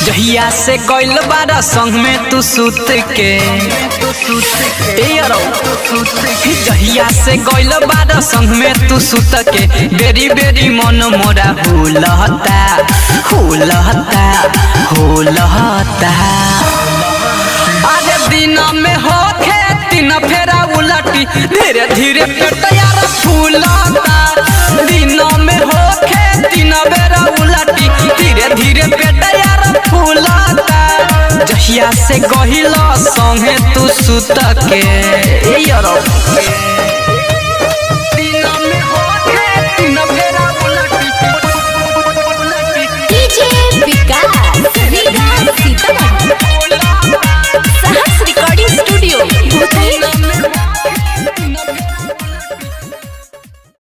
जहिया से गइल बारा संग में तू सुत के जहिया से गइल बारा संग में तू सुत के बेरी बेरी मन मोरा हुलहता हुलहता हुलहता। अरे दिन में होखे तीन फेरा उलटी धीरे धीरे पेट यार फूलता। दिन में होखे तीन बेरा उलटी धीरे धीरे पेट यार फूलता। जहिया से गहिल संगे तू सुत के